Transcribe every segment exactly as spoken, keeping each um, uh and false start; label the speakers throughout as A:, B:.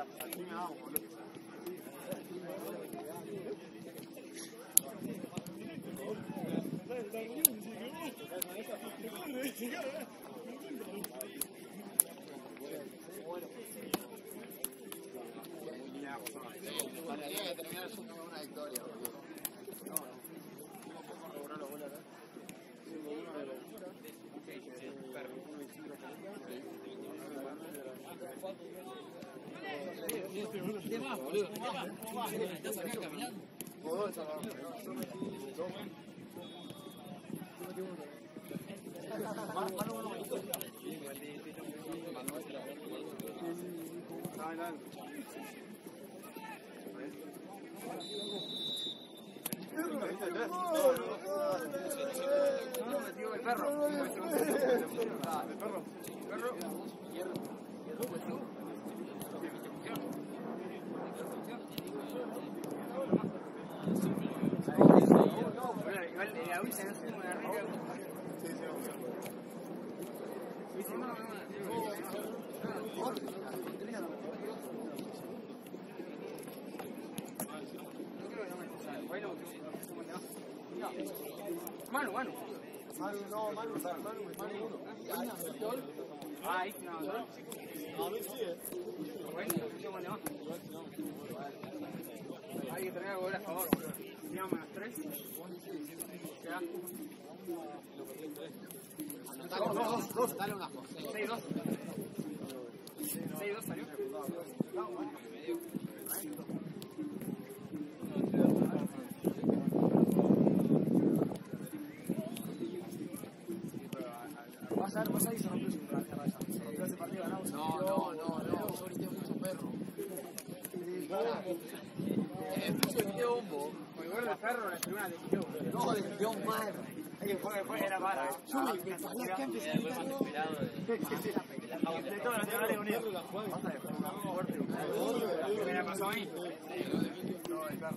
A: Así me hago, boludo.
B: Tenía que terminar siendo una victoria, boludo. No, no. ¿Cómo lograr los goles acá? cinco uno de los
C: ¿Qué más, boludo? ¿Qué más? ¿Estás acá caminando?
B: Vos estás abajo.
A: El perro. El perro. Perro. Igual de la Wisa no se mueve arriba. Sí, sí, no, no, Manu, Manu.
B: Manu, no, Manu, Manu, Manu uno.
A: Ah, ahí no, no.
B: A ver si es.
A: Bueno, yo me levanto. Hay que tener algo a favor, boludo. Digamos menos tres. Se da.
B: Dale dos, dos, dale una cosa.
A: seis dos. seis dos salió. Vas a ver, vas a ir, se rompió su raza. Se rompió ese partido, ganamos.
B: No, no, no, no. Yo ahorita mucho perro. Eh, puso el video bombo.
A: Muy bueno el perro, la primera decisión.
B: No, le dio mal.
A: Es que fue después era para.
B: Yo me parecía que empecé a gritar.
A: De todos los Nacionales Unidos. Vas a ver, fue fuerte. ¿Qué me pasó a mí? No, el perro.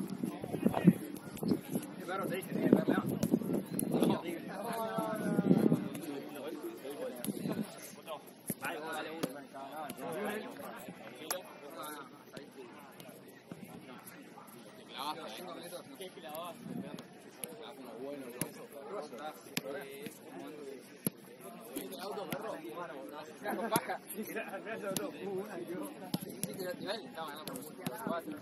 A: El perro te dije, tiene que perder. Vale, dale uno.
C: ¿Qué clavas?
B: Bueno, ¿viste el auto, perro?
A: Era con paja. Al final se lo tuvo una y yo.
B: Sí, que era él, estaba ganando por cuatro.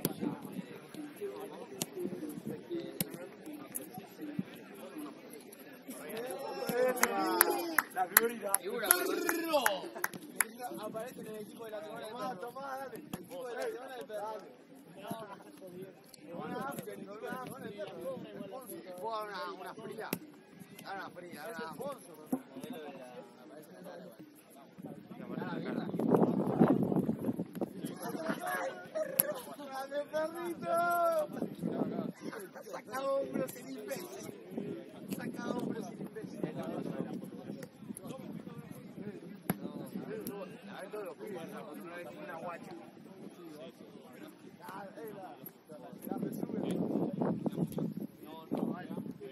A: La figurita.
B: ¡Perro!
A: Aparece en el equipo de la semana de perro. Tomá, dale. El equipo de la semana de perro.
B: ¿Puedo dar una, una fría? Dar una fría, dar una...
A: ¡Grande perrito! Saca hombros sin imbécil. Saca hombros sin imbécil. A ver todos los pibes, una vez una guacha. No, no, vale.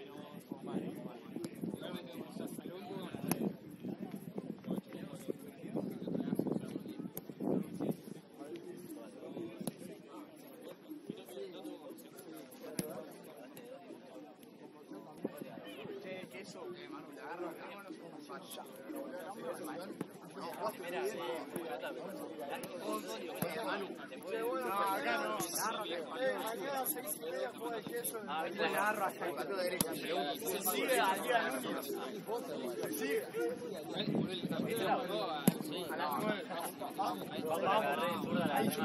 A: Che, que eso, Manu, te agarro, vámonos como falla.
C: Mira, sí, Manu,
A: No, acá no. Eh, mañana a seis y media juega el queso. Ah, la agarro allá.
B: Pato de derecha, segundo.
A: Se sigue al día Núñez. Se sigue. A las nueve. Vamos. Ahí yo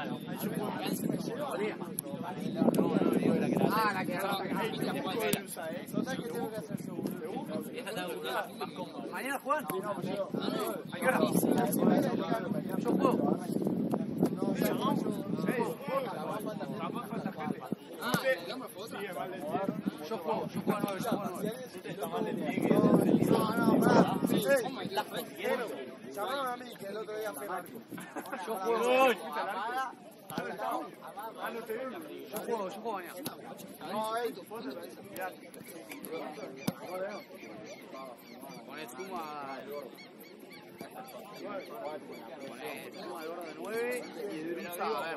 A: puedo. Ah, la que agarra. Total que tengo que hacer seguro. ¿Mañana juegan? ¿A qué hora? Yo juego.
B: Ah, digamos foto.
A: Yo juego, yo juego a nueve, yo juego a nueve.
B: No, no, pará.
A: Quiero.
B: Llamaron a mí que el otro día fue Marco.
A: Yo juego. Yo juego, yo juego mañana.
B: No, ey, tu foto.
A: Poné Tuma al gordo. Poné Tuma al gordo de nueve y Drisa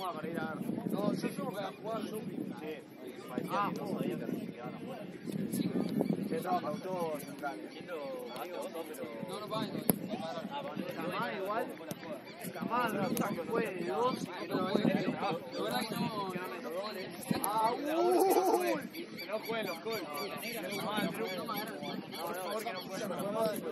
B: suma para ir a ver.
A: No, yo sumo para jugar.
B: Sí. Ah, no sabía que recibían. Sí. Que estaba para todos centrales.
C: No, no pagan.
B: Camán igual. Camán, Rosa que fue de dos.
C: Pero la verdad que no.
B: Ah, uy. Que no jueguen los goles.
C: No,
B: Por favor, que no jueguen los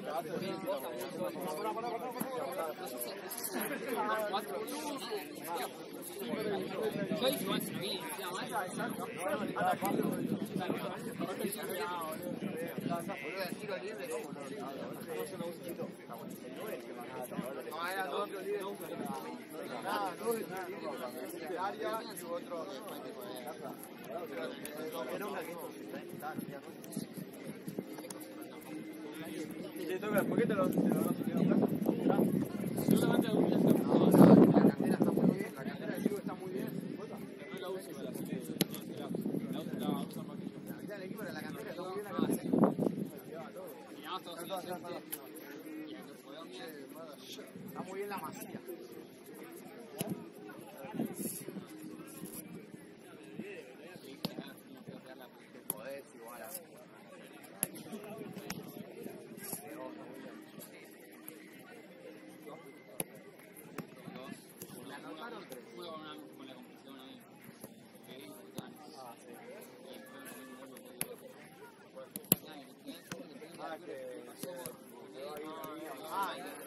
A: ¿Por qué te lo seguramente
B: La cantera está muy bien, la cantera de Chico está muy bien.
C: no la uso para la serie. La usan más que yo.
B: La mitad del equipo de la cantera está muy bien. Está muy bien la masía. Podés igual a... La anotaron tres.
C: Juega con la competición ahí.
B: Ah, que... Ah,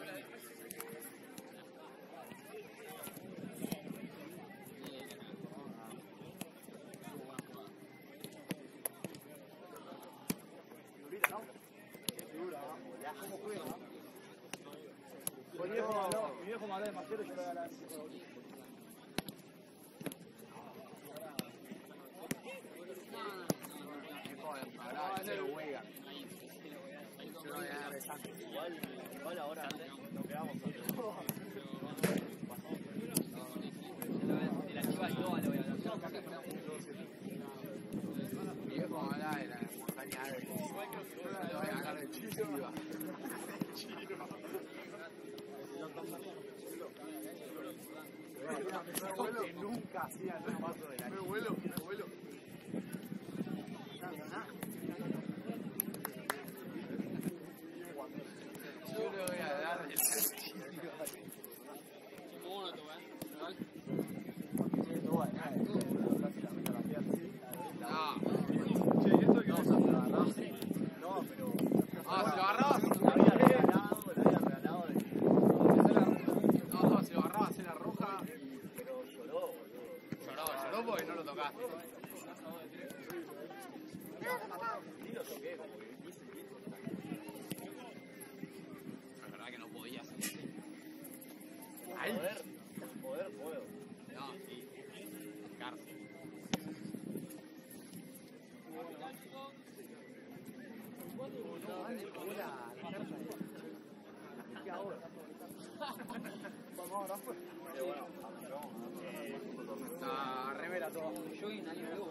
B: ¿cómo juega? Mi viejo, no, mi viejo me habló de Macero y yo le voy a hablar. Igual ahora nos quedamos de la chiva y todo le voy a hablar. Mi viejo me habla de la montaña de yo le voy a hablar de chiva. Que nunca hacía el paso de la chiva. Me vuelo, me vuelo. Yo le voy a dar el
C: ¿Cómo no te voy a dar?
B: Ah, che, ¿y esto que vamos a agarrar? No, pero... Ah, ¿se lo agarrabas? Había regalado, le había regalado de... No, no, se lo agarraba, hacer la roja, pero lloró, boludo. Lloró, lloró porque no lo tocaste. Sí lo toqué, como que quise, quise. La verdad que no podía hacer eso. Ahí. Poder, poder puedo. No, sí. Cárcel. La remera toda. Yo y nadie me lo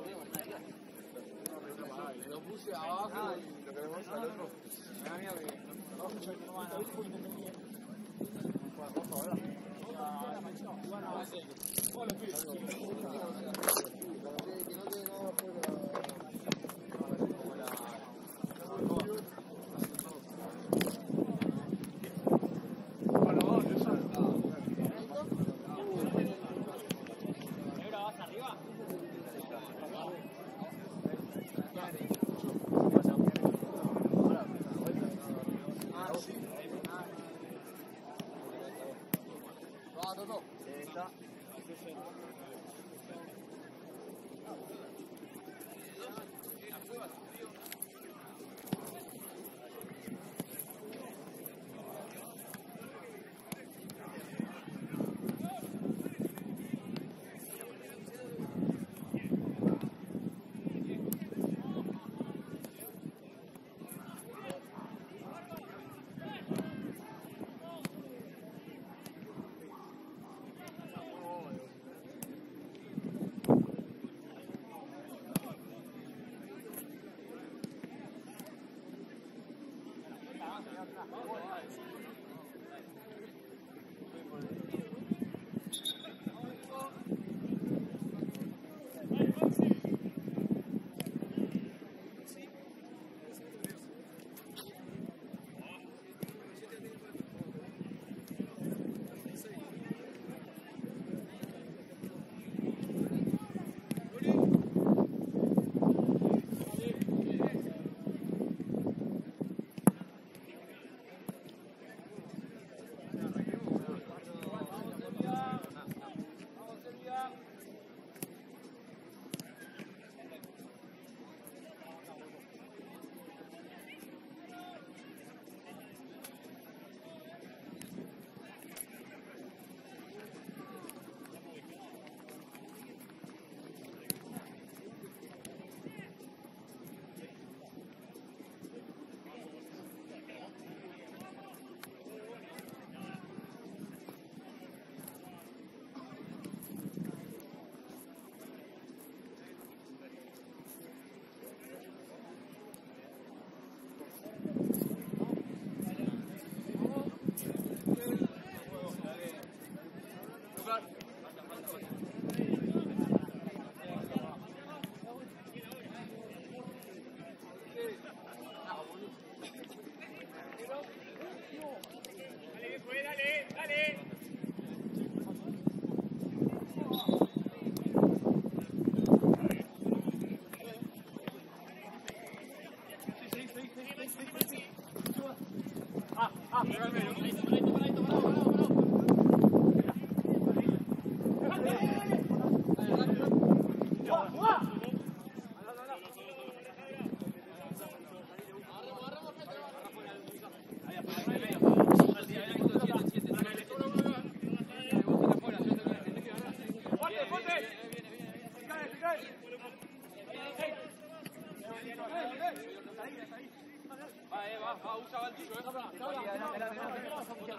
B: lo puse abajo y lo queremos al otro. Me da miedo que no van a ver. Ah, usa va el tuyo, eh.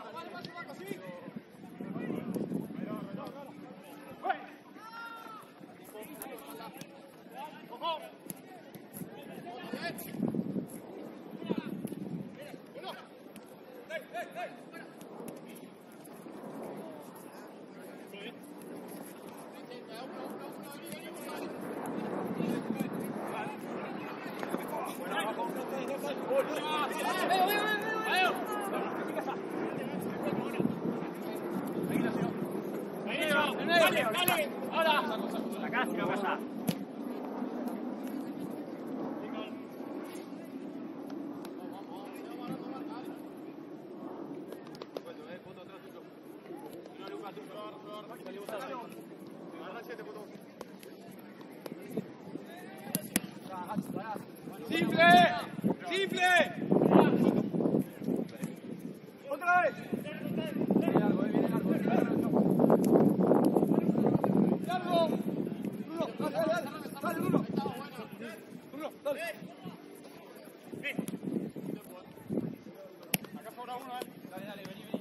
B: ¡Simple! ¡Simple! ¡Otra vez! Viene largo, eh, viene largo. ¡Largo! ¡Bruno! ¡Dale, dale, dale! ¡Dale, Bruno! ¡Bruno, dale! Acá sobra uno, eh. Dale, dale, vení, vení.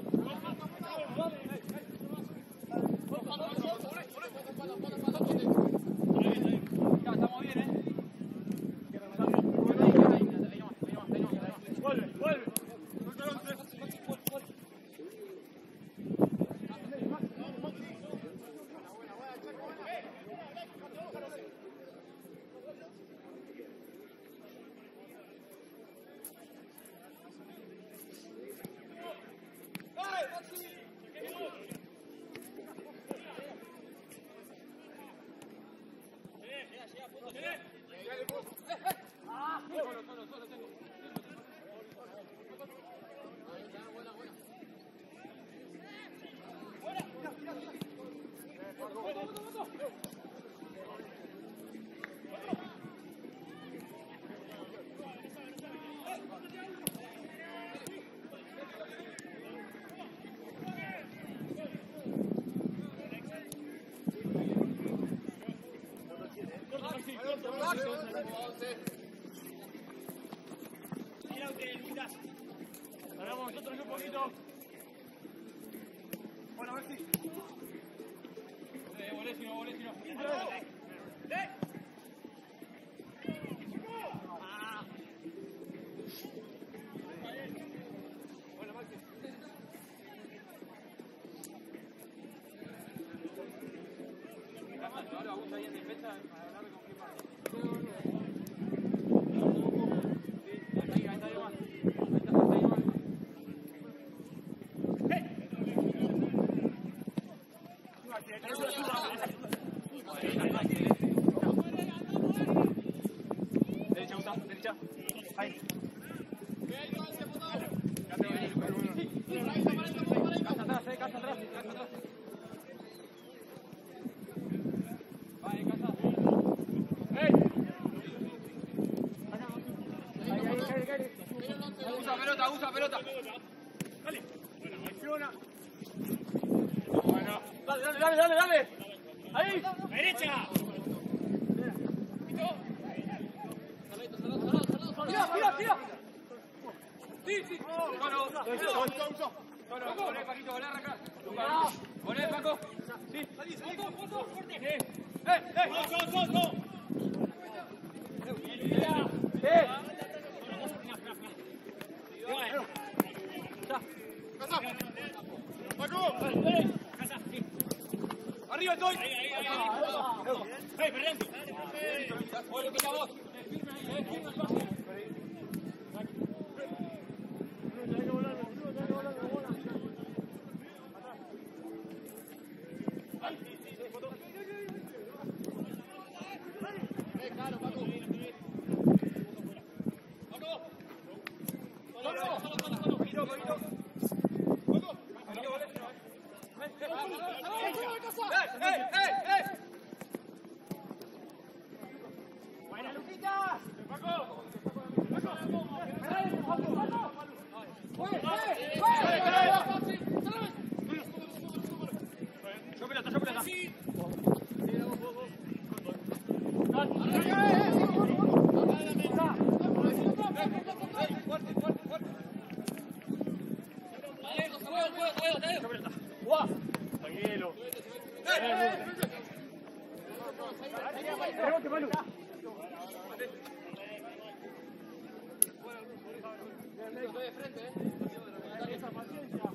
B: Ya, estamos bien, eh. Vuelve, vuelve. Ganamos nosotros un poquito. Bueno, a ver si. Eh, Bolesino, Bolesino. ¡Eh! Bueno, Maxi. Ahora vamos ahí en defensa a hablar con quién más. Derecha, usa, derecha. Ahí. Casa atrás, eh, casa atrás, casa atrás. Vale, casa. ¡Ey! Ahí, ahí, ahí, ahí. Usa pelota, usa pelota. Dale. Bueno, acciona. Bueno. Dale, dale, dale, dale, dale. Ahí. Derecha. Tira, tira, tira. Sí, sí. No, no, usa. No, no, volé, Paquito, volé, arranca. Volé, Paco. Sí. Eh, eh. Go, go, go. Eh. Casa. Paco. Casa. Arriba estoy. Ahí, ahí, ahí. Eh, Fernando. Bueno, que vos. Firme ahí, eh, firme el pase. Fuerte, fuerte, fuerte.
C: Tranquilo.
A: Rebote, Manu.
B: Estoy de frente, eh.
C: Esa paciencia.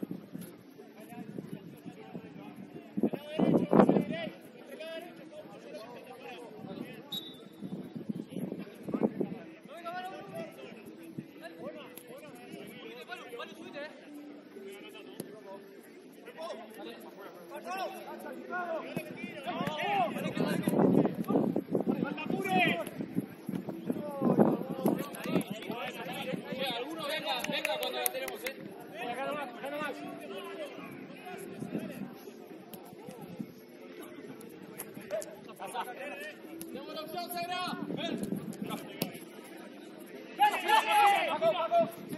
B: Alguno venga, venga cuando la tenemos, eh.
C: Gana más, gana más.
B: Tenemos la opción, Segra. Ven.
C: Paco, Paco.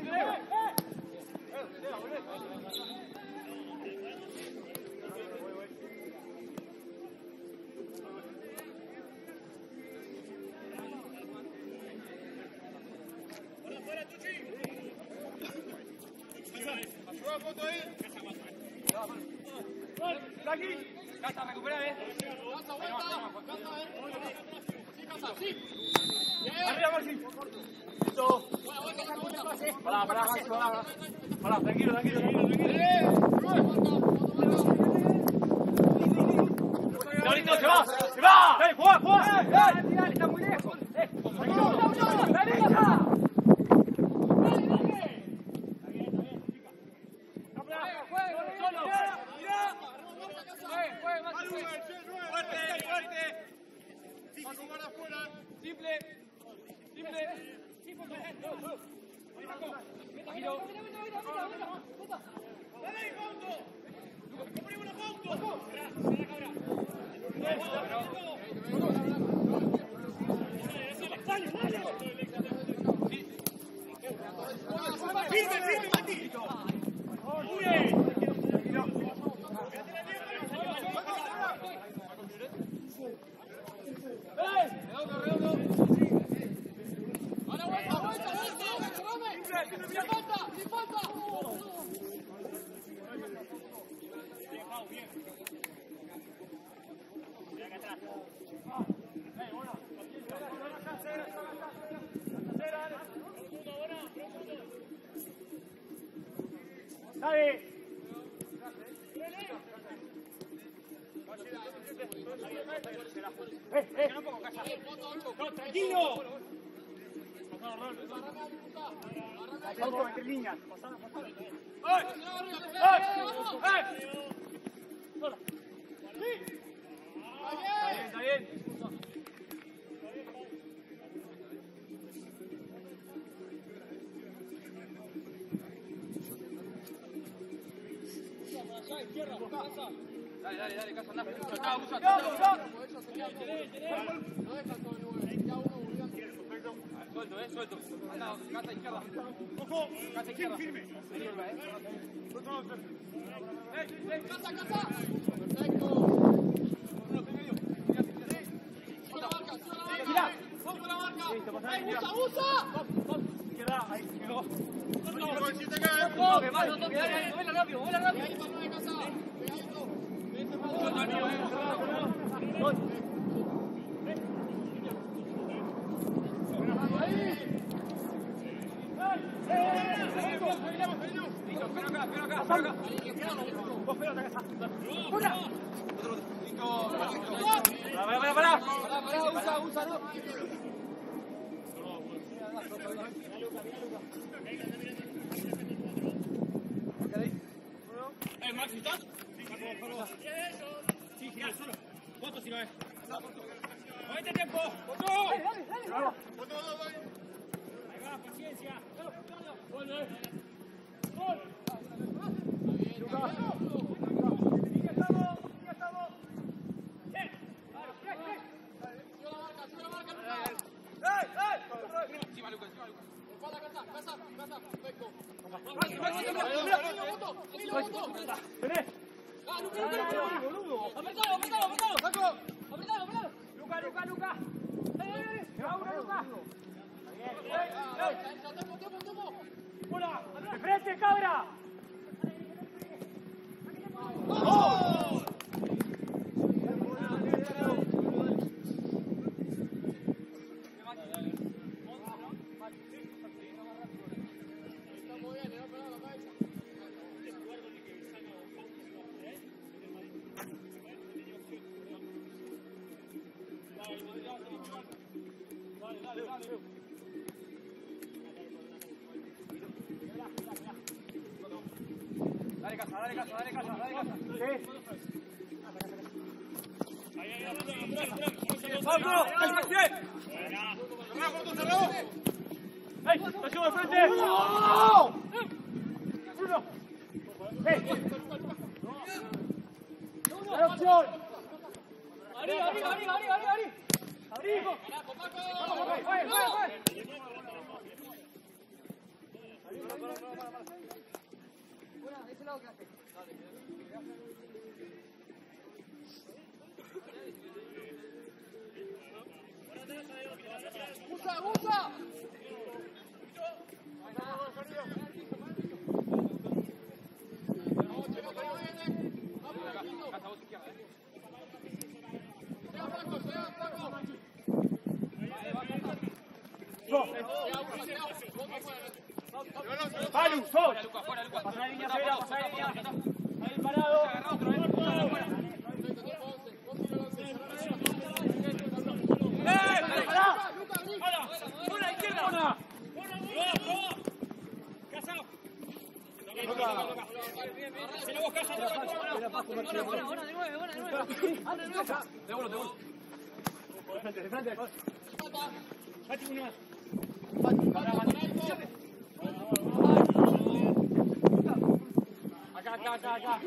A: Aquí. Casa, recupera, eh.
B: Casa, vuelta. Casa, eh. Sí, casa, sí.
A: Arriba, Marci. Listo. Pará, pará, Maxi, pará. Pará, tranquilo, tranquilo, tranquilo, tranquilo. Laurito, se va, se va. Dale, jugá, jugá. Dale, dale, está muy lejos. Eh, derecha.
B: Fuerte, fuerte. Paco, para afuera. Simple. Simple.
A: Giro.
B: Firme, firme, Mati. Ahora vuelta, vuelta, vuelta. ¡Sin falta! ¡Sin falta!
A: Dale. Eh, eh. No, tranquilo. Auto entre líneas. ¡Ay! ¡Ay! ¡Ay! Sola. Sí. Está bien, está bien.
B: Dale, dale, dale, casa, anda. Usa, usa,
A: ¡No,
B: usa.
A: no!
B: No dejan todo el nueve. Cada uno volviendo. Suelto, eh, suelto. Anda, casa izquierda.
A: ¡Ojo!
B: Casa izquierda.
A: Firme.
B: ¡Eh, eh, casa, casa! Perfecto. Sube la marca, sube la marca. Vamos con la marca. ¡Eh, usa, usa!
A: Izquierda, ahí llegó.
B: ¡Mueve rápido, mueve rápido! Ahí, para de casa. Pegadito. Vente para Listo, espera acá, espera acá, espera acá.
A: Vos pelota, casa.
B: ¡Una! Listo,
A: Pará, pará, pará.
B: pará, pará, usa, usa, no.
C: Eh, Maxi, ¿estás? Sí, sí, genial, solo. Foto si no es. ¡Movete tiempo! ¡Foto!
A: Dale, dale, dale.
C: Ahí va, paciencia. ¡Gol, eh! ¡Gol!
A: Lucas.
B: Encima, Lucas, encima, Lucas. Espalda, casa, casa, casa, perfecto.
A: Maxi, Maxi,
B: Mira,
A: mira,
B: mira,
A: mira.
B: voto, mira, voto.
A: Tenés.
B: Ah, Lucas, Lucas, Lucas.
A: Boludo.
B: Apretado, apretado, apretado. Saco. Apretado, apretado.
A: Luca, Luca, Luca. Dale, dale, dale. Se va uno, Luca.
B: Tempo, tempo, tempo.
A: ¡De frente, cabra! Dale casa, dale casa, dale casa, dale casa. ¡Vamos! ¡Ey! ¡Te llevo de frente! ¡No! ¡Uno! ¡Ey! ¡Dale opción! ¡Abrí, abrí, abrí, abrí, abrí! ¡Abrí! ¡Vamos, vamos! ¡Vaya, vaya, vaya!
D: Bueno, de ese lado, ¿qué hace? ¡Usa, usa!
A: ¡Palu, sos! ¡Pasa la línea, Fera, pasa la línea! ¡Ahí parado! ¡Eh! ¡Pará! ¡Una izquierda! ¡Una! Devuelvo, devuelvo. De frente, de frente. Fati, uno más. Acá, acá, acá, acá.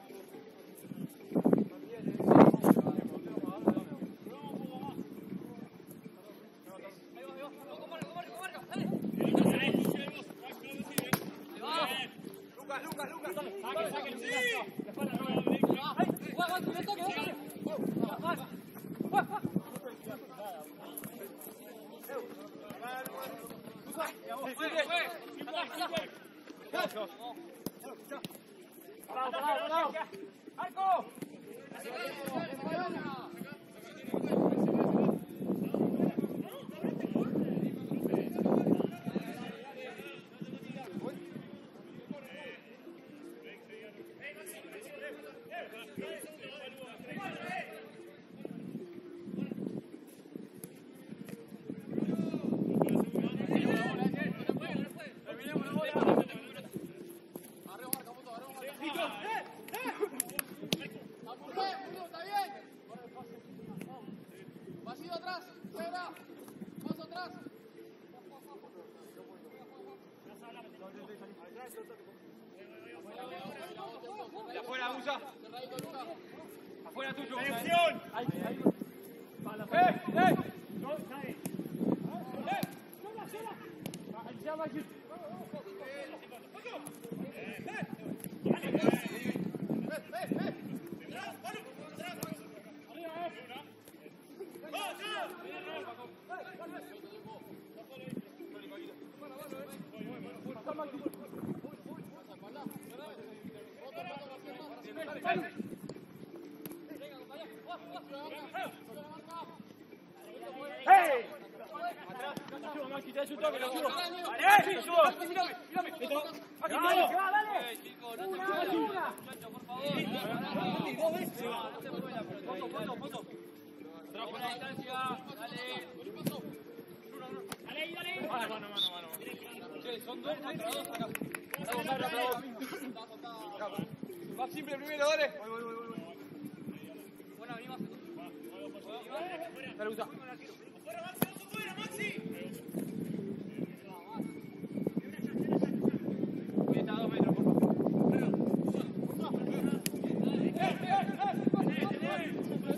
A: Lucas, Lucas, Lucas. Saque, saque, Parado, parado, parado. ¡Arco!
D: Vacío atrás, fuera, paso atrás.
A: De afuera, Musa. Afuera tuyo. ¡Selección! Ahí, ahí. ¡Eh! ¡Eh! No, cae. ¡Eh! ¡Sola, sola! Ahí se llama aquí. ¡Hey! Atrás, te ayudo, Maxi, te ayudo, que lo ayudo. ¡Vale! ¡Sí, ayudo! ¡Mírame, mírame! ¡Aquí, dale! ¡Dale! ¡Una, una! Por favor. ¡Dos veces! ¡Foto, foto, foto! ¡Trabajo la distancia! ¡Dale! ¡Dale ahí, dale ahí! ¡Mano, mano, mano, mano! Che, son dos contra dos acá. Bravo, bravo, bravo. Más simple primero, dale. Voy, voy, voy, voy. Bueno, vení más. Dale, usa. ¡Afuera, Maxi! ¡Afuera, Maxi! Está a dos metros, por favor. ¡Eh, eh, eh!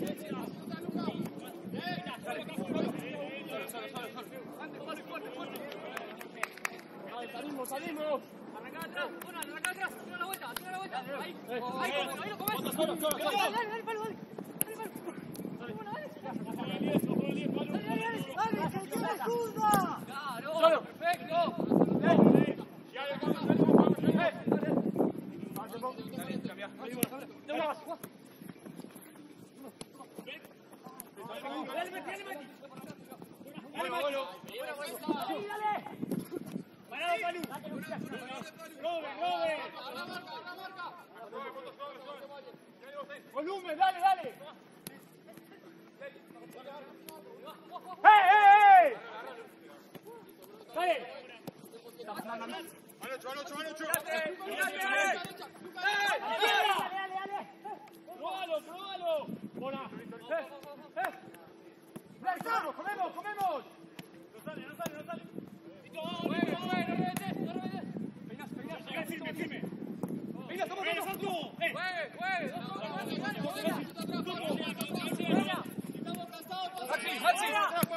A: ¡Salimos, salimos! ¡Arrancá atrás! ¡Una, arrancá atrás! ¡Tira la vuelta! ¡Tira la vuelta! ¡Ahí! ¡Ahí, ahí lo comés! ¡Solo, solo, solo! ¡Dale, dale, dale, palo, dale! ¡Dale, palo! ¡Bueno, dale! ¡Dale, dale, dale! ¡Dale, que queda la zurda! ¡Claro! ¡Solo! ¡Perfecto! ¡Eh! ¡Ya, ya, ya! ¡Eh! ¡Dale! ¡Cambia! ¡Te vas! ¡Dale, Mati, dale, Mati! ¡Dale, Mati! ¡Ahí, dale! ¡Parado, Palu! ¡Robe, robe!
D: ¡Agarra marca, agarra marca!
A: ¡Suave, foto, suave, suave! volumen, dale, dale. ¡Eh, eh, eh! ¡Dale!
B: Mano, mano, mano,
A: ¡Mirate! ¡Mirate! ¡Eh! ¡Dale, dale, dale! ¡Probalo, probalo! ¡Bona! ¡Eh! ¡Eh! ¡Comemos, comemos, comemos! ¡No sale, no sale, no sale! ¡Juegue, juegue, no rebetes, no rebetes! ¡Peinas, peinas! ¡Peinas, firme, firme! ¡Peinas, toma, toma! ¡Santu! ¡Eh! ¡Juegue, juegue!
D: Estamos cansados.
A: ¡Maxi, Maxi!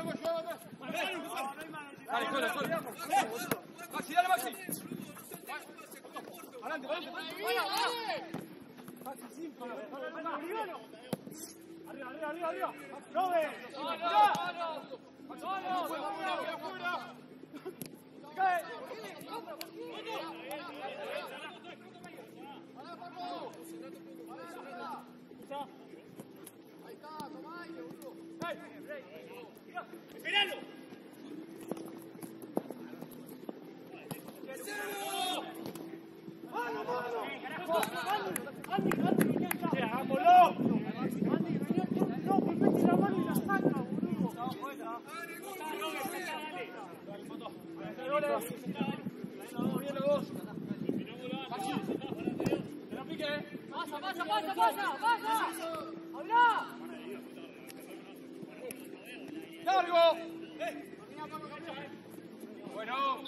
A: ¡Dale, suelo, suelo! ¡Maxi, dale, Maxi! ¡Adelante, adelante! ¡Maxi, simple! ¡Arriba, arriba, arriba, arriba! ¡No ve! ¡No, no, no! ¡No, no! ¡Cae!
D: Ahí está, toma aire, boludo.
A: ¡Esperalo! ¡Mano, mano! ¡Andy, Andy, ¿qué está? ¡Sí, hagámoslo! ¡Andy, no, que mete la mano y la saca, boludo! ¡No, buena! ¡Pasa, pasa, pasa, pasa! ¡Pasa! ¡Habla! ¡Largo! Bueno.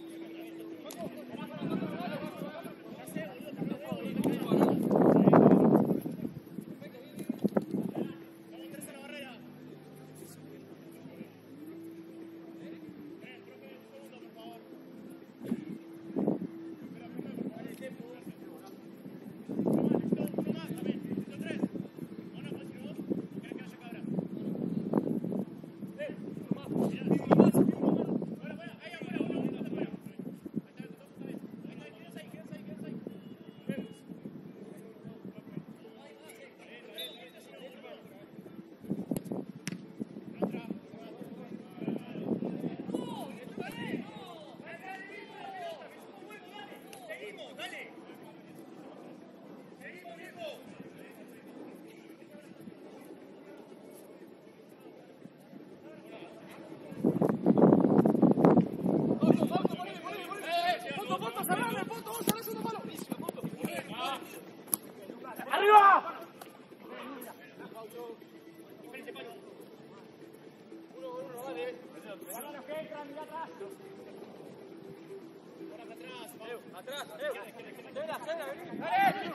A: Atrás, eh. Cera, cera, vení. Dale.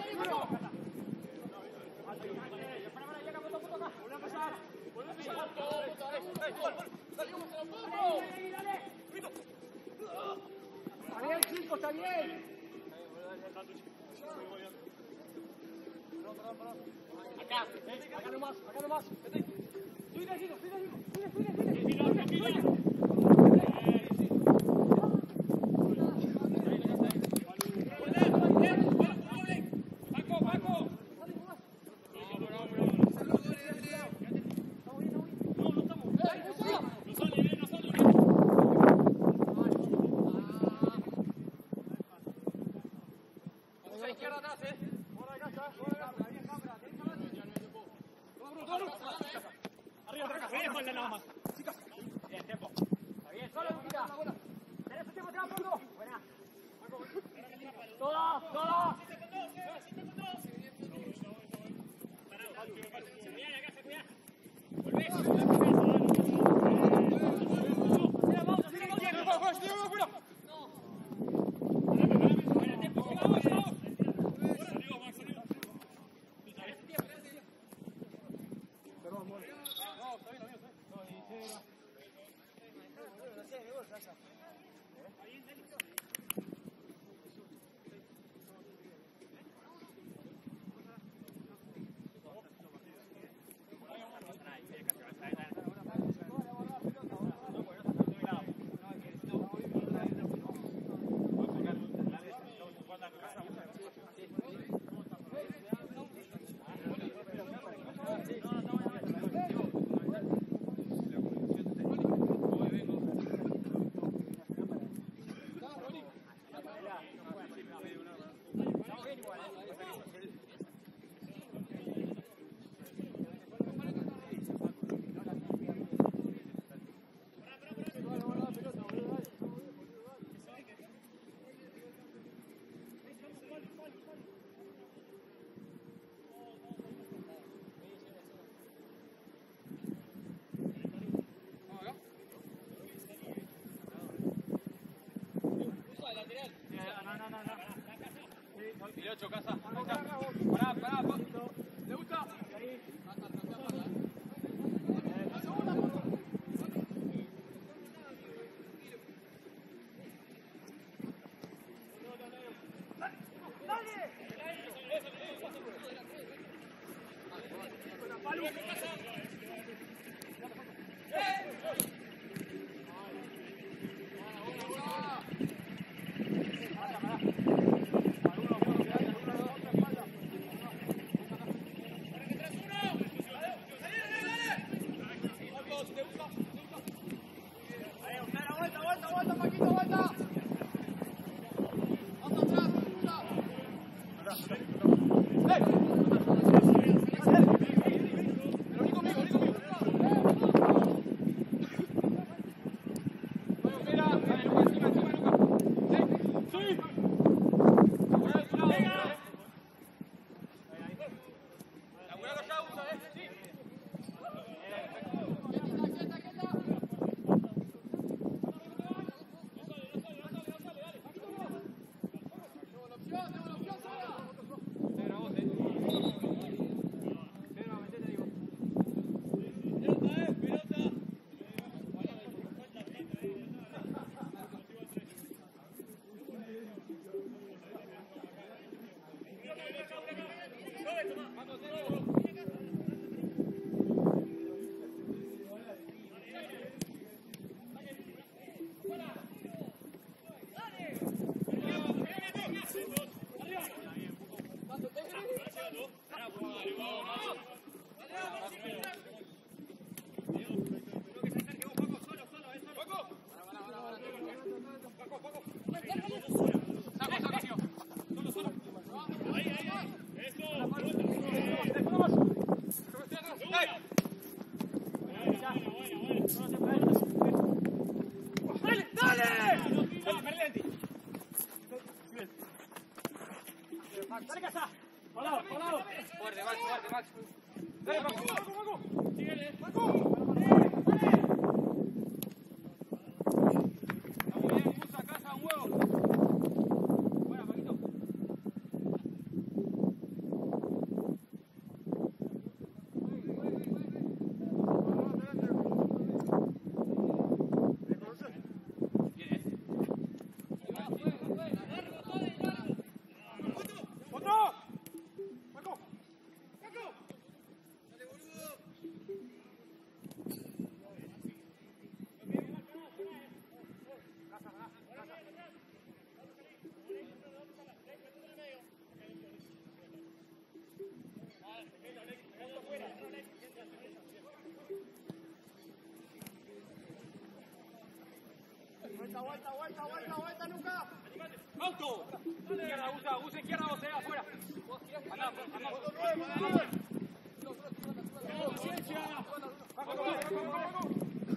A: Está bien, cinco, está bien. Acá, acá nomás, acá nomás. Subile, Gino, subile, Gino. Subile, subile, subile. Dale, casa. Parado, parado.
B: Fuerte, Max, fuerte, Max.
A: Dale, Paco, Paco, Paco. Síguele, Paco. Está muy bien, usa casa, un huevo. Buena, Paquito.
D: Vuelta, vuelta, vuelta, vuelta, vuelta, Luca.
A: ¡Alto! Izquierda, usa, usa izquierda, o sea, afuera. Andá, andá. Paciencia. Paco, Paco, Paco, Paco.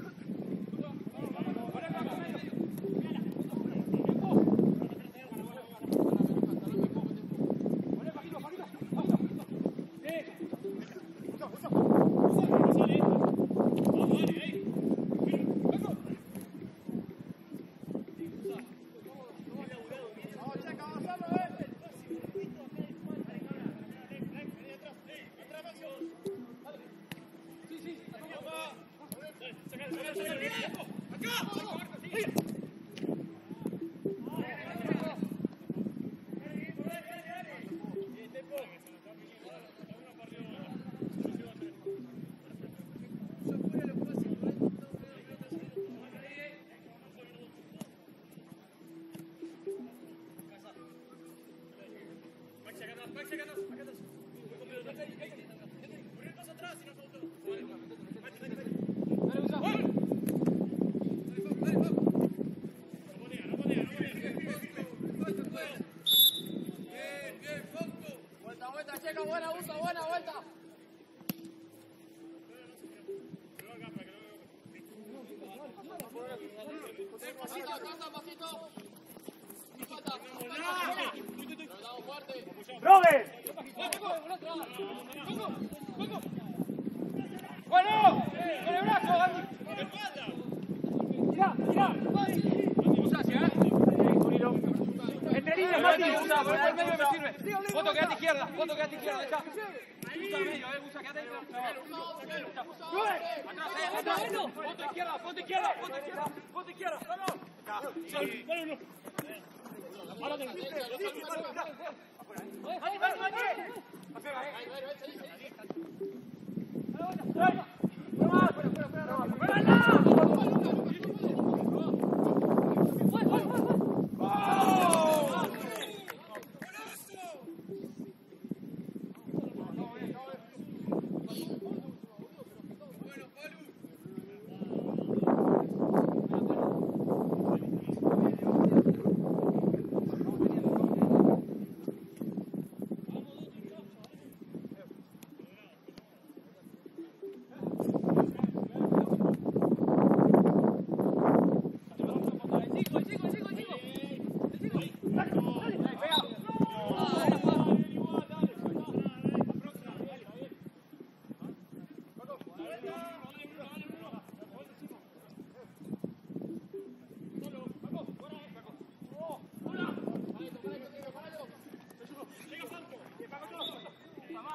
D: Buena, usa, buena, vuelta. Pasito, pasito, pasito. Falta. Lo damos fuerte.
A: ¡Robert! ¡Bueno! ¡Con el brazo, Andy! ¡Mirá, mirá! Usa hacia, ¿eh? Entre líneas, Mati. Usa, por el medio me sirve. Foto, quedate izquierda. Foto, quedate izquierda. Está. Usa el medio, eh. Usa, quedate izquierda. ¡Robert! ¡Atrás, eh! ¡Atrás! ¡Foto izquierda, foto izquierda! ¡Foto izquierda! ¡Foto izquierda! ¡Vamos! ¡Dale uno! ¡Ahora te lo digo! ¡Ahí, ahí, ahí! ¡Afuera, eh!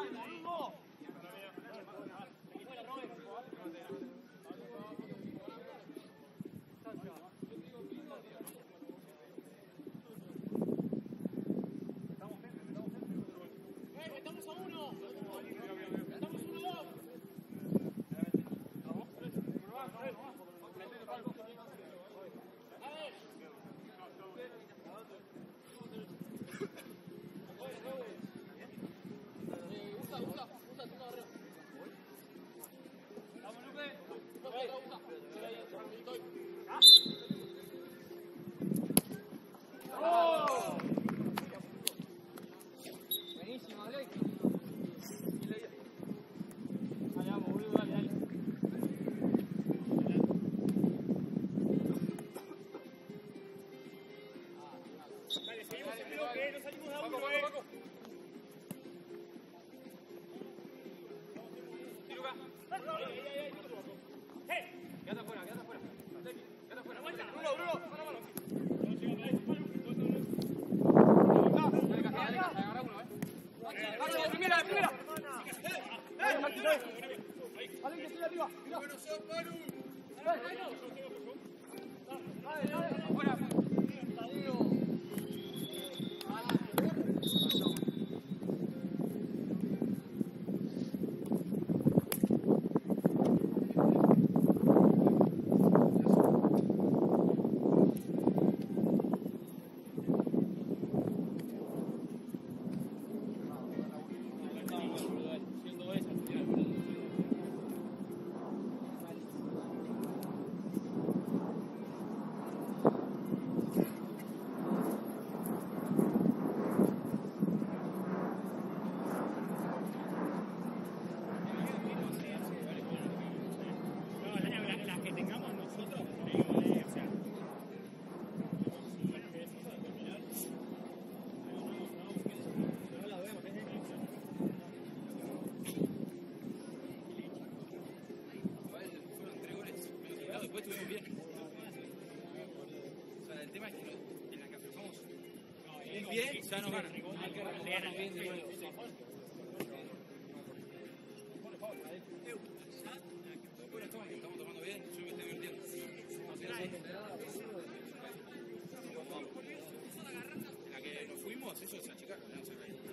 A: Ya nos ganan. Estamos tomando bien, yo me estoy divirtiendo. En la que nos fuimos, eso es achicar, no se cae.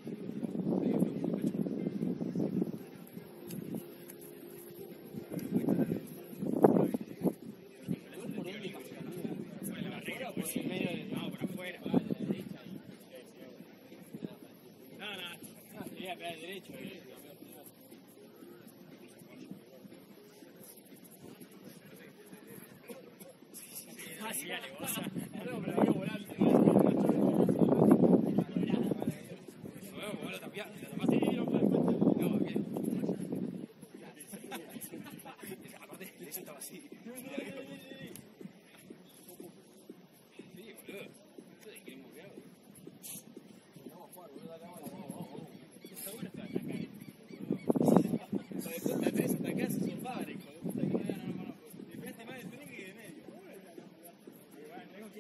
A: Derecho, eh. Ah, sí, dale, vos. No, pero había volante. Bueno, vos lo tapiaste, la tapaste. No, bien. Aparte, eso estaba así. Sí, boludo. Esto de que hemos quedado. Vamos a jugar, boludo, dale, vamos, vamos, vamos. Está bueno esta acá. Sobre todo, la tenés hasta acá, se son padres, hijo de puta, que no, no, no, no. Le pegaste más de tren que de medio.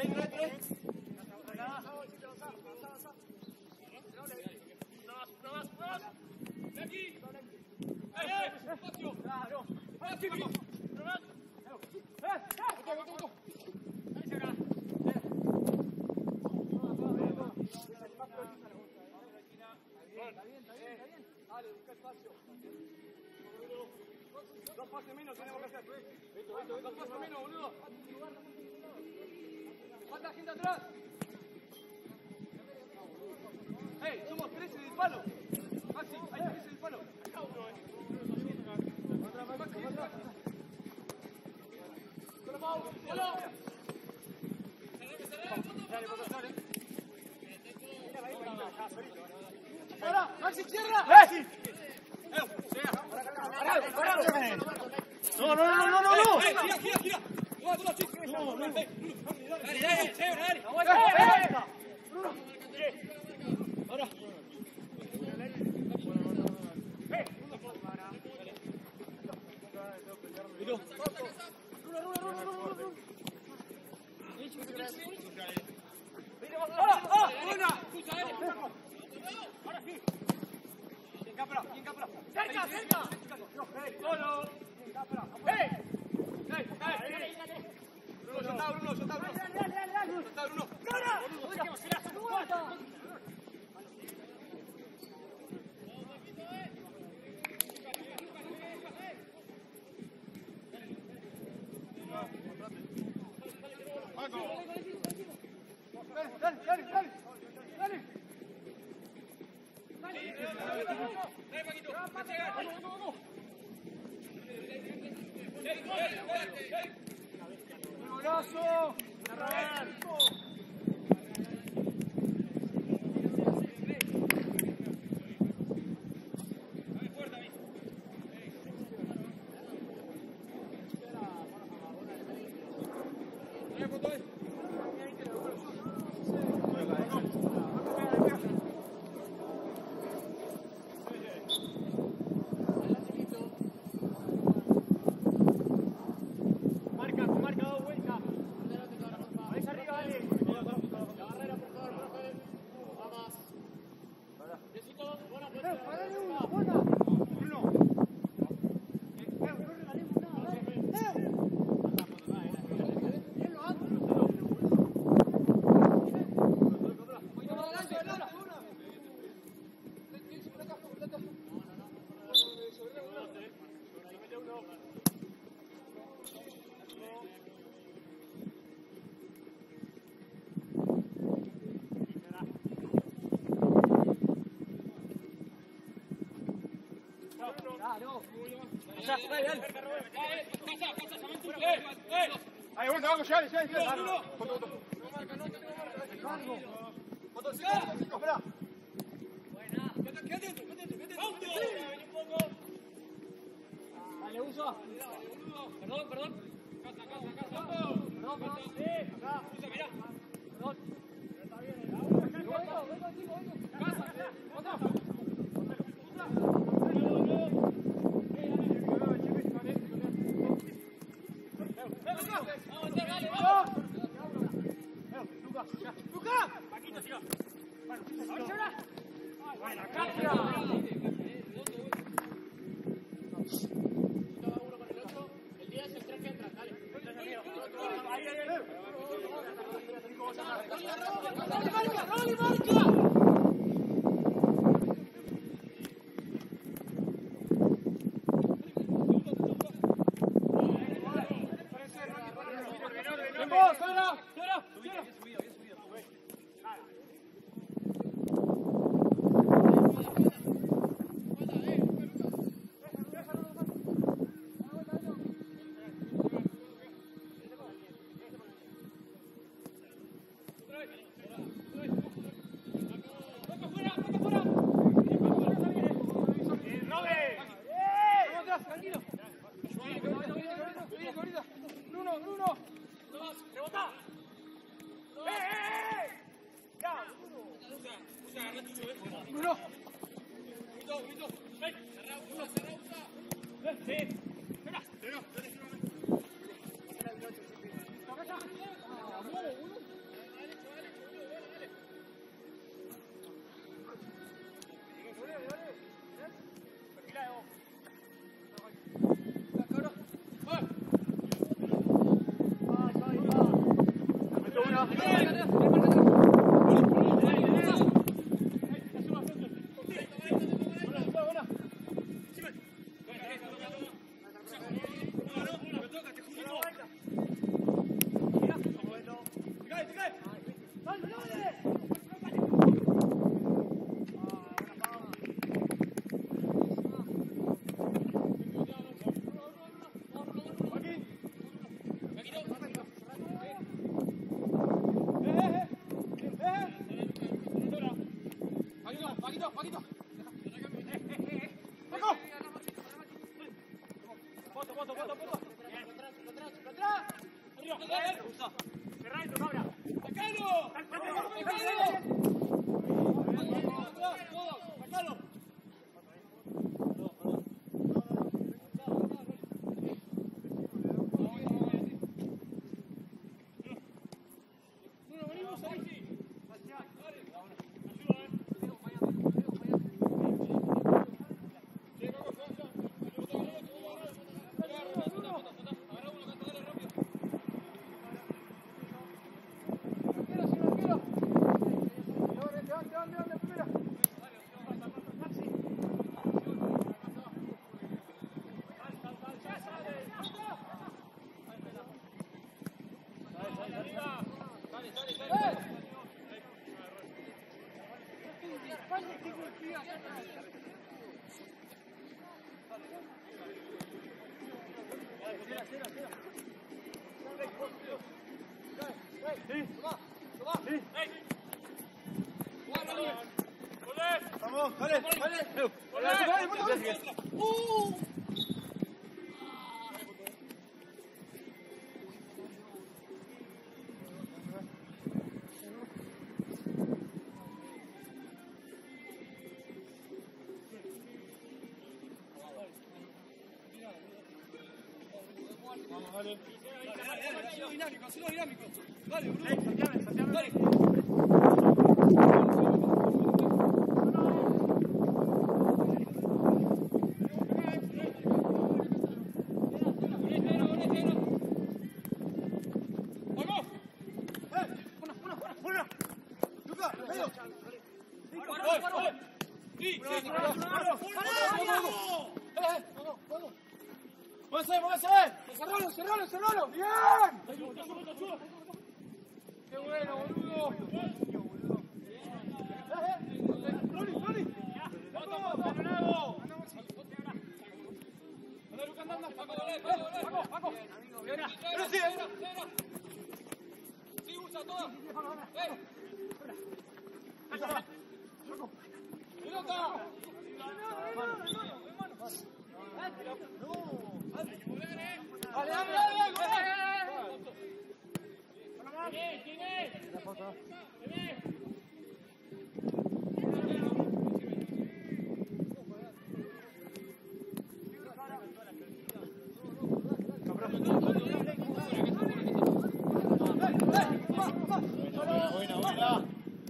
A: Dos pases menos tenemos que hacer. Dos pases menos, boludo. ¿Cuánta gente atrás? ¡Ey! Somos trece del palo. Maxi, hay trece del palo. Acá uno, eh. ¡Ahora! ¡Maxi, cierra! ¡Eh! No, no, no, no, no, no. Gira, gira, gira. No, no, no, no. Dale, dale, dale. Aguanta. Bruno. Ahora. Eh. Bruno. Bruno, Bruno, Bruno, Bruno, Bruno. ¡Ah! ¡Ah! ¡Buena! Ahora sí. Bien cápara, bien cápara. ¡Cerca, cerca! ¡Solo! ¡Eh! ¡Eh! ¡Eh! Bruno, ya está, Bruno, ya está, Bruno. ¡Dale, dale, dale, dale! ¡Ya está, Bruno! ¡Cara! Dale, dale, dale, dale. Dale, Paquito. Vamos, vamos. ¡Ey, ey, ey! ¡Un abrazo! Ahí, bueno, vamos, ya, ya, ya. Motorcito, espera. Buena. Quédate dentro, quédate dentro, quédate dentro. Dale, uso. Perdón, perdón. Casa, casa, casa. Perdón, perdón. Sí, acá. Usa, mirá. Perdón. Está bien, vengo, vengo, vengo, vengo. Casa, otra.
D: Vamos, dale, dale. Uh.
A: Vamos, dale.
C: Dale, dale, hacelo dinámico, hacelo dinámico. Dale, boludo.
A: Ey, Santiago, Santiago,
C: Dale. Cerralo, cerralo, cerralo. Bien. Qué bueno, boludo. Roli, Roli. Vamos, Leonardo. Anda, Lucas, anda, Paco, dale, Paco, Paco. Pero sí, sí, usa todo. Eh. Pelota. Dale, dale, dale, dale. ¿Quién es? ¿Quién es? ¿Quién es?
A: Buena, buena.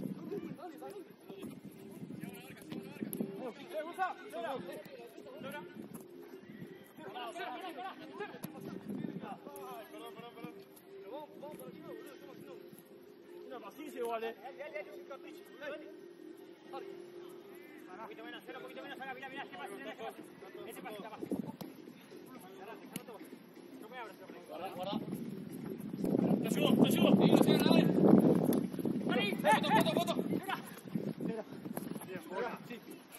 A: Igual, eh. Un poquito menos, cero, un poquito menos, acá, mira, mira, este pase, este pase, este pase, más. No me abras, guarda, guarda. Te ayudo, te ayudo. Sí, no sigan, a ver. Ahí, foto, foto, foto. Mira. Mira. Bien, buena. Sí.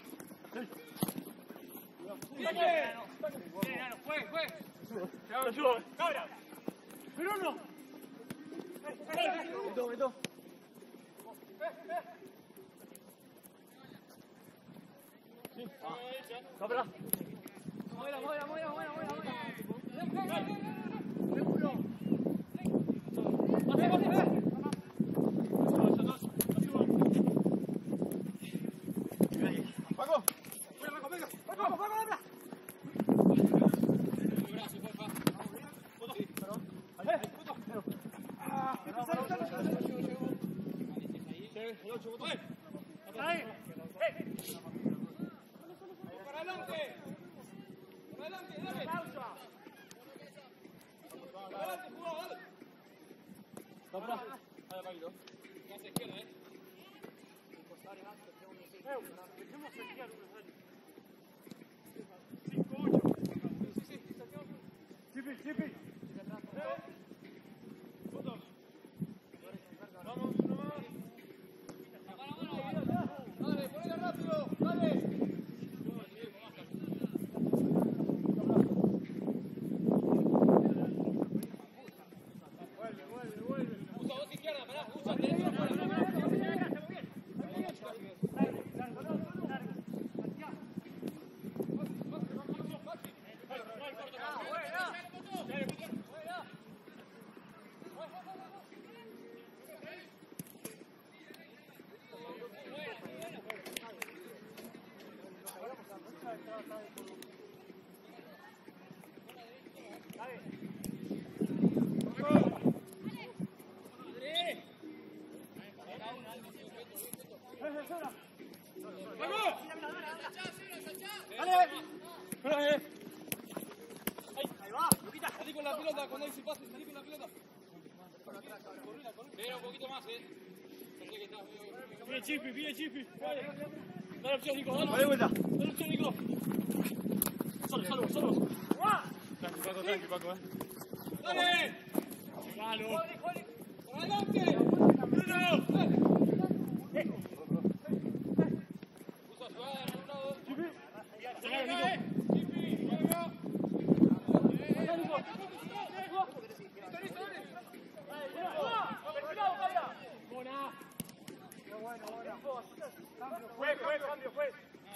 A: Bien, bien, juegue, juegue. Te ayudo, cabra. Pero no. Vento, vento. Sí. Ah. Cámara. Muela, muela, muela, muela, muela, muela. Seguro. Pase, pase, pase. Paco. Venga, Paco, venga. Paco, Paco, venga. El brazo, porfa. Foto. Perdón. Ahí, foto. Ah, el ocho, botón. Ahí. Para adelante. Para adelante, dale. Pausa. Para adelante, jugador, dale. Compra. Dale,
B: tranquilo.
A: Casa izquierda, ¿eh?
C: Chipi, chipi.
A: Vamos, uno más.
B: Dale, ponela rápido, dale.
C: Vuelve, vuelve, vuelve.
A: Usa voz izquierda, pará, usa, tenés que ir afuera. Salí con la pelota, cuando hay su pase, salí con la pelota. Pero un poquito más, eh. Pensé que estabas medio...
C: Pide chipi, pide chipi.
A: Dale opción, Nico, dale.
C: Dale vuelta.
A: Dale opción, Nico. Solo, solo, solo.
C: Tranqui, Paco, tranqui, Paco, eh.
A: ¡Dale!
C: Claro.
A: ¡Por adelante!
C: Bruno.
A: Usa jugada en un lado.
C: Chipi.
A: Dale, Nico. Chipi, dale, Nico. Dale, Nico. Listo, listo, dale. Perfilado, vaya. Buena.
C: Fue, fue, cambio, fue.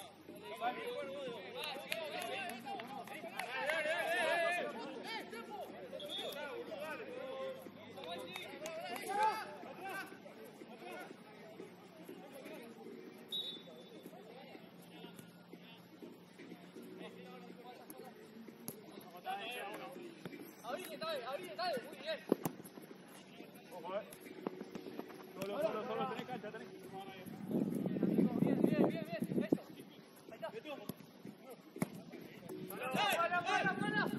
A: Abrite, dale, abrite, dale. Muy bien.
C: Ojo, eh. Solo, solo, solo, tenés cancha, tenés.
A: Bien, bien, bien, bien. Eso. Ahí está. ¡Buena, buena, buena!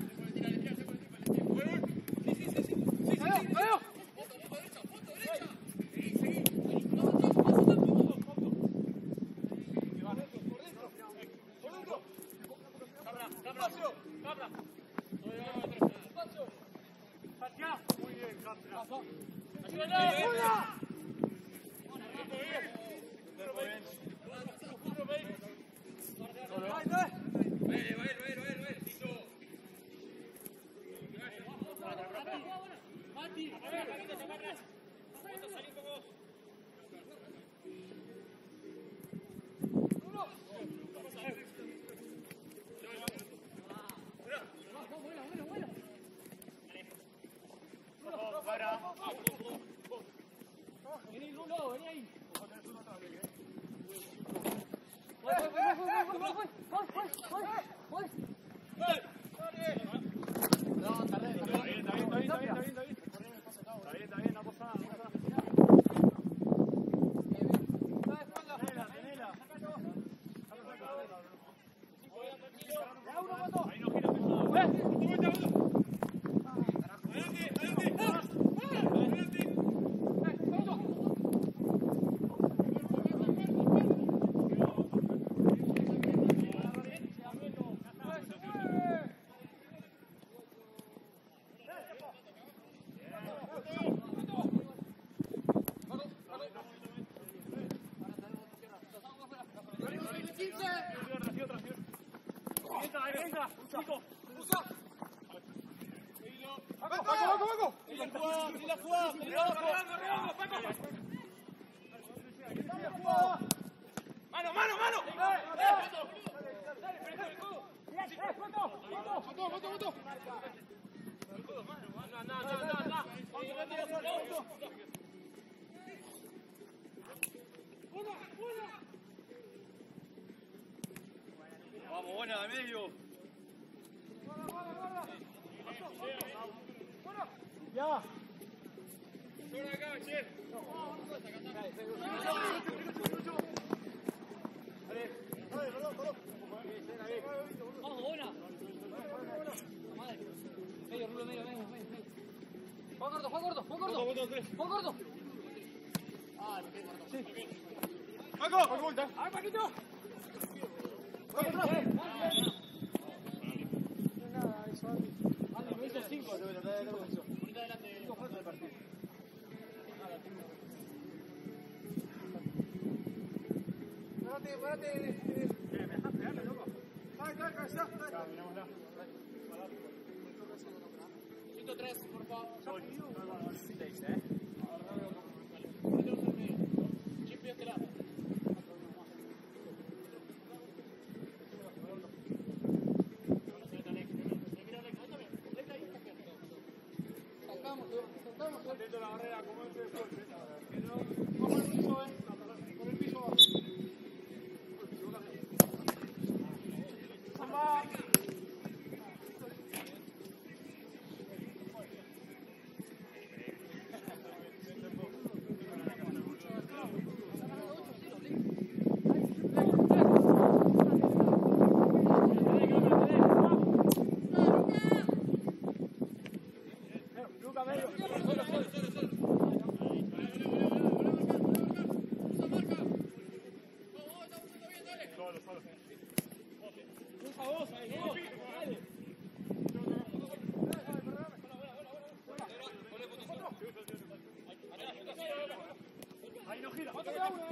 A: Sí, sí, sí, sí. Sí, sí, sí. ¡Veo!
C: Muy bien, Castro.
A: Vení, Rulo, vení ahí.
C: No, está bien, está bien, está bien, está bien, está bien, está bien. Está bien, está bien, no pasa nada, no pasa nada. Tenela, tenela. Ahí no gira pesado.
A: ¡Mano, mano, mano!
C: Vamos, buena, de medio. Ya.
A: Sobre acá, che. Vamos, buena. Madre. Medio, Rulo, medio, medio, medio. Juan corto, Juan corto, Juan corto. Juan corto.
C: ¡Paco! ¡Ay, Paquito!
B: Párate, párate.
C: Déjame, loco.
B: Dale, dale, cabeza.
A: ciento tres, por favor.
C: seis, ¿eh?
A: Chip y este lado.
C: Atento a la barrera, como es el fuerte.
B: Vamos por el piso, eh. Por el piso.
C: ¡Samba! Luca, medio. Solo, solo.
A: Luca, vos, ahí, vos. Dale.
C: Ahí no gira.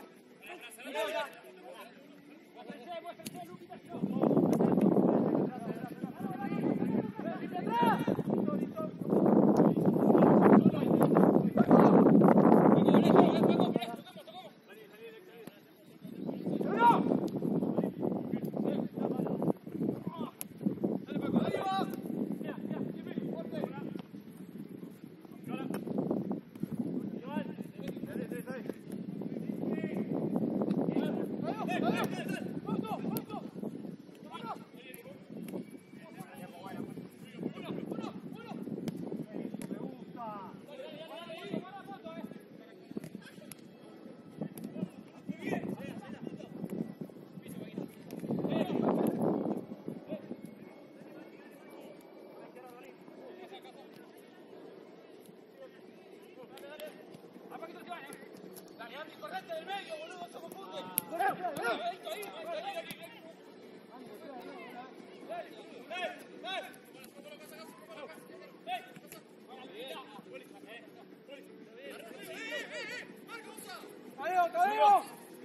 A: Correte del medio, boludo, somos puntos.
C: ¡Tadeo, Tadeo!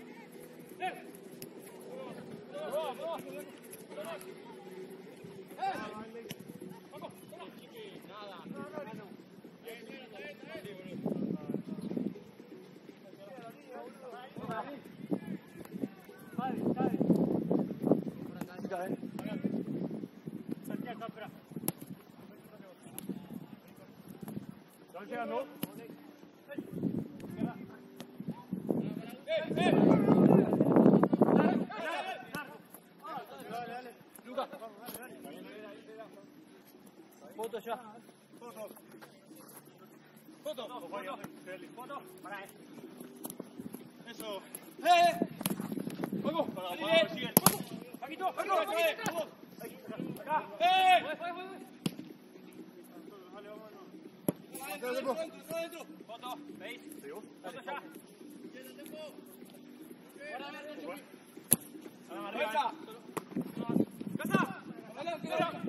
C: ¿Están llegando?
A: Luca. Foto ya.
C: Foto.
A: Foto.
C: Foto. Foto. Para eso.
A: ¡Eh! ¡Vamos!
C: Para, sigue.
A: ¡Paquito!
C: ¡Paquito! ¡Paquito!
A: ¡Acá! ¡Eh!
B: Dentro,
A: dentro! Foto, ¿veis? Foto ya. ¡Vuelta! ¡Casa! ¡Dale, dale!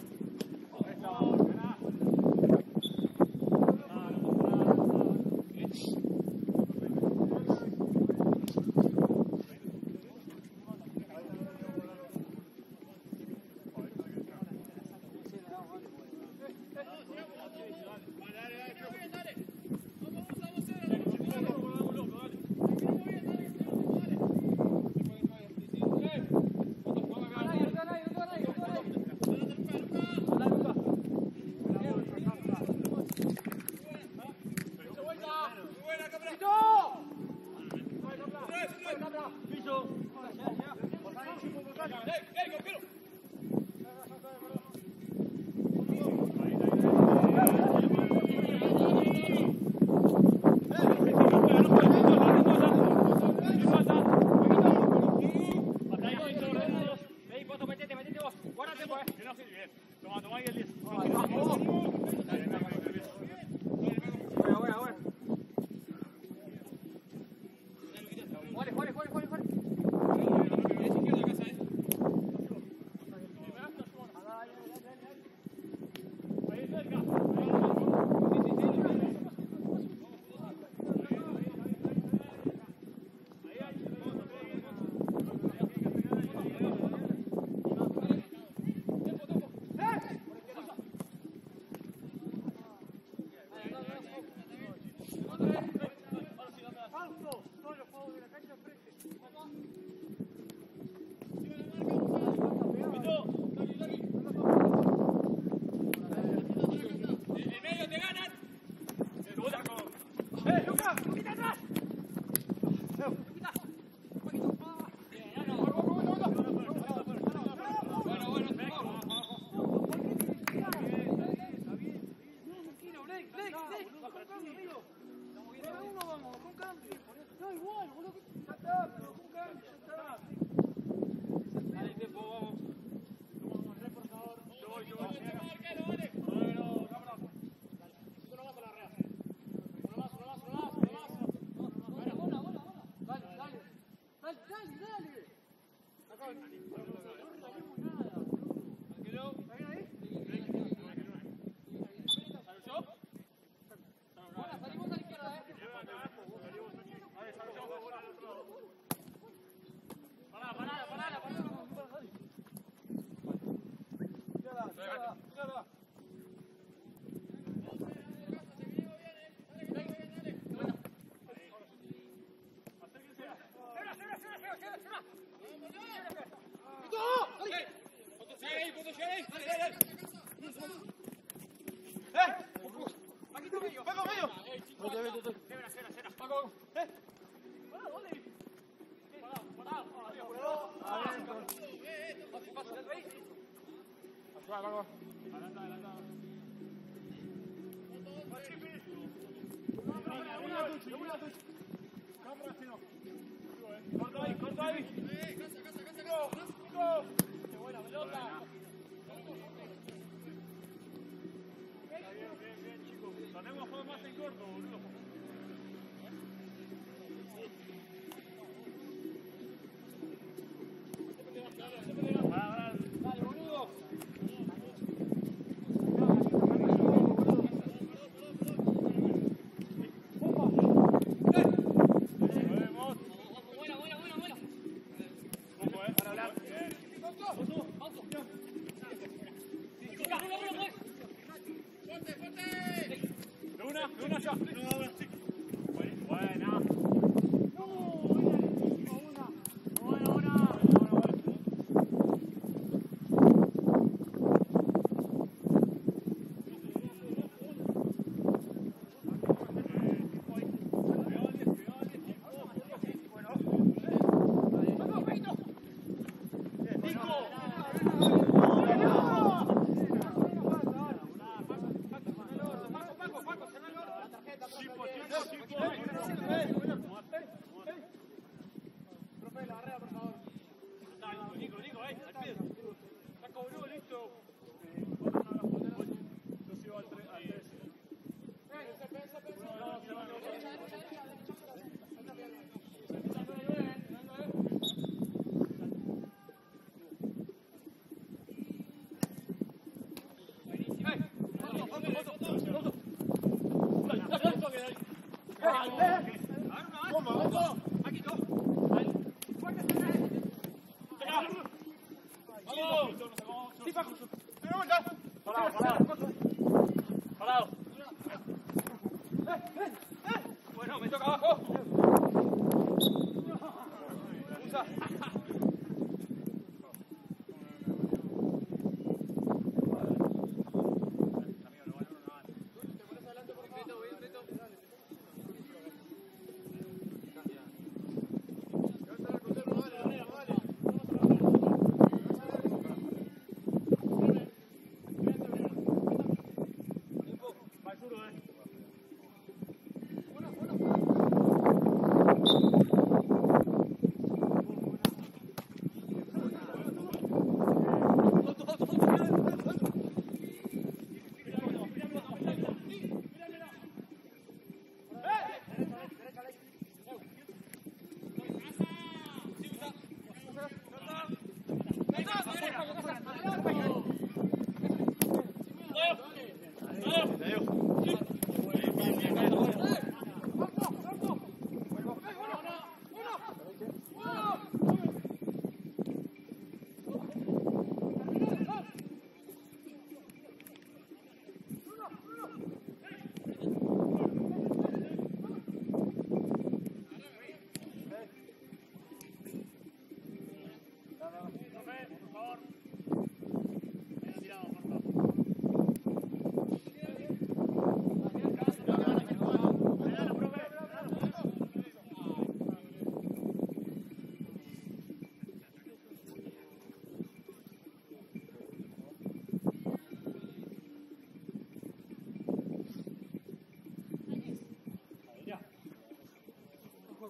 C: Toma, toma ahí el diez. Corto ahí, corto ahí. Qué buena pelota. Bien, bien, bien, chicos. Tenemos juego más en corto, boludo. Dale, boludo. De una, de una ya. Buena. Parado. Bueno, me toca abajo. Usa.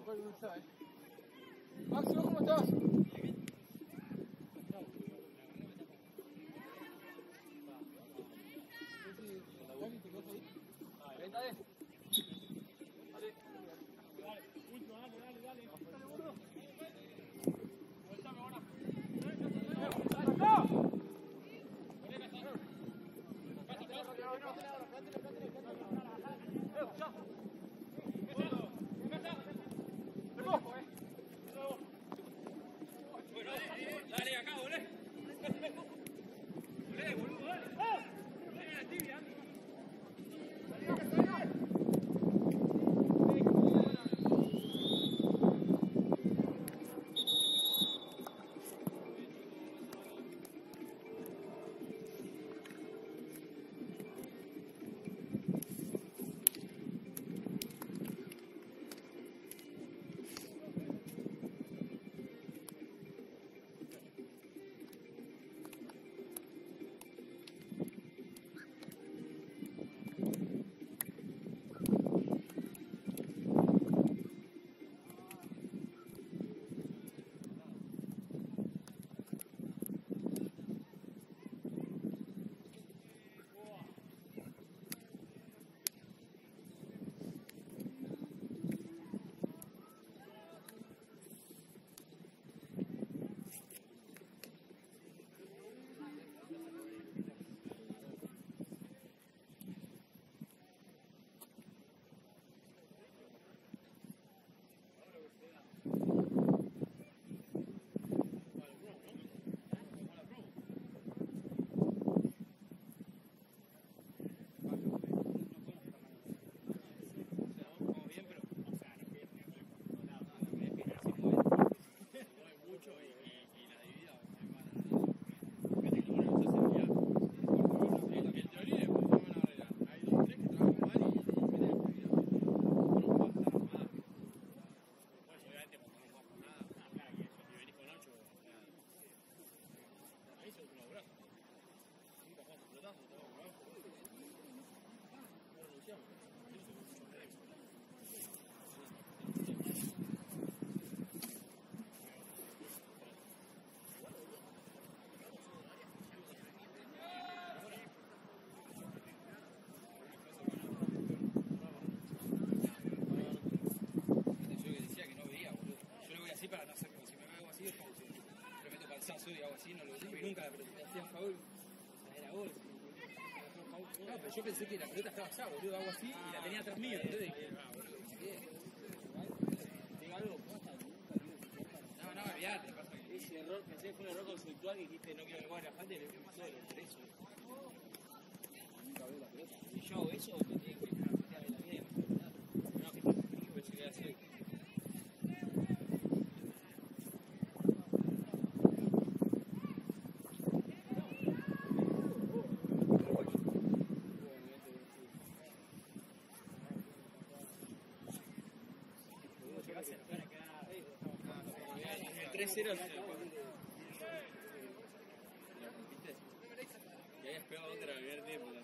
B: ¿cómo está, eh? Máximo, ¿cómo estás?
A: Dale acá, volé. Volé, boludo, dale. Dale la tibia. Y algo así, no lo vi nunca, pero te hacían foul, era gol. No, pero yo pensé que la pelota estaba allá, boludo, algo así, y la tenía atrás mío, entonces dije, ah, boludo, ¿digo algo? No, no, olvidate, pasa que ese error, pensé que fue un error conceptual y dijiste no quiero que juegue la falta y le fui solo, por eso. Nunca veo la pelota. Si yo hago eso, me tiene que ir a la de la vida, no, que pensé que era así. tres cero. Y ahí has pegado otra verde.